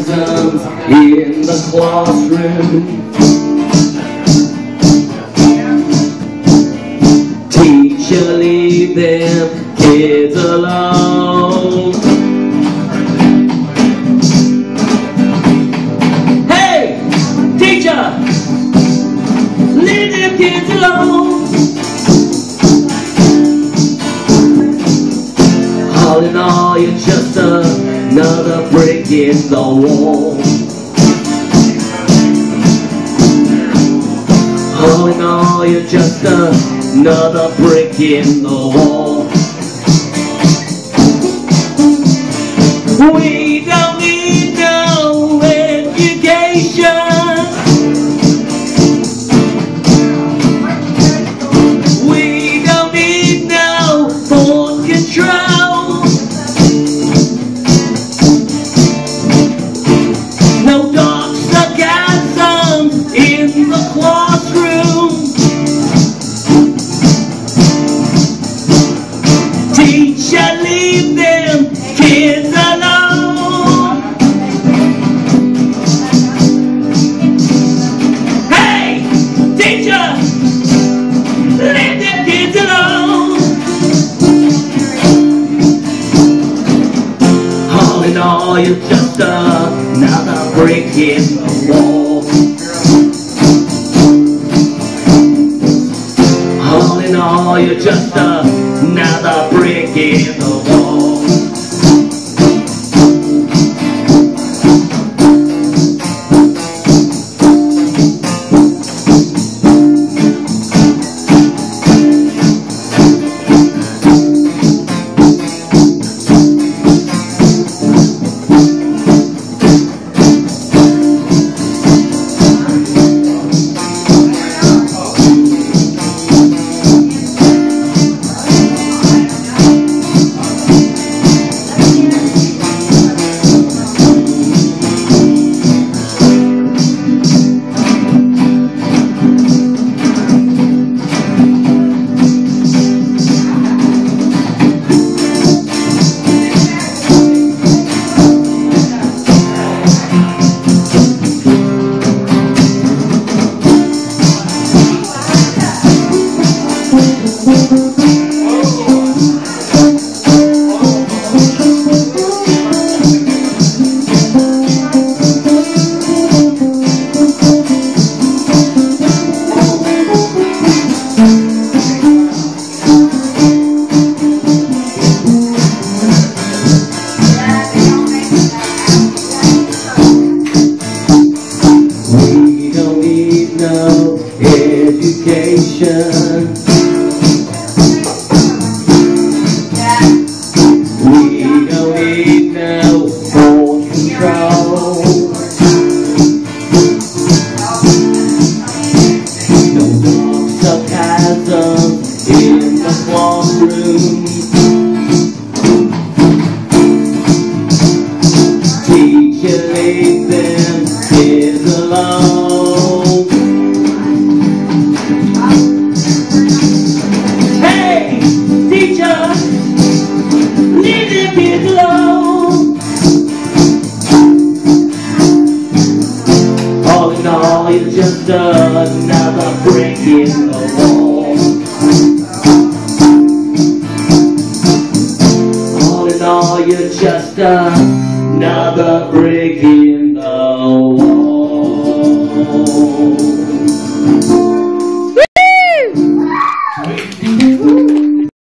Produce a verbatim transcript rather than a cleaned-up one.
sarcasm in the classroom. Teacher, leave them kids alone. Hey, teacher, leave them kids alone. All in all, you're just another brick in the wall. All in all, you're just another brick in the wall. We don't need no education. We don't need no thought control. No dark sarcasm in the classroom. Teacher, leave them kids alone. Hey, teacher, leave them kids alone. All in all, you're just another brick in the wall. All in all, you're just another brick in the wall. Education. We don't need no thought control. No dark sarcasm in the classroom. Teacher, leave them kids alone. Teacher, leave them kids alone. All in all, you're just another brick in the wall. All in all, you're just another brick in